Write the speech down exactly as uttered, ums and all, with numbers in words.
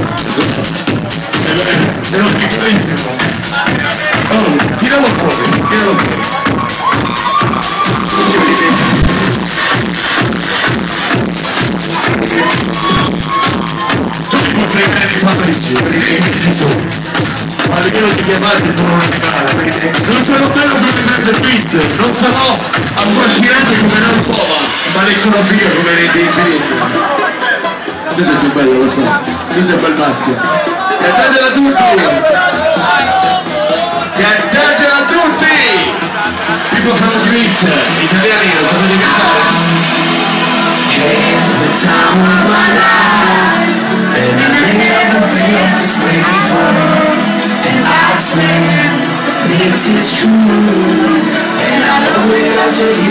È lo schifo. Oh, tiralo fuori, tiralo fuori. Tu mi puoi fregare di Fabrizio, perché mi sei tu. Ma perché non ti chiamate sono una scala? Perché non sono bello come mezzo beat, non sarò affascinante come non Pova, ma l'iconografia come nei dei film. Questo è più bello, lo so. Questo è un bel maschio. Cantatela tutti! Cantatela tutti! People from Greece, italiani, lo sapete cantare? The time of my life, and I never felt this way before. And I swear this is true, and I know it, I'll tell you.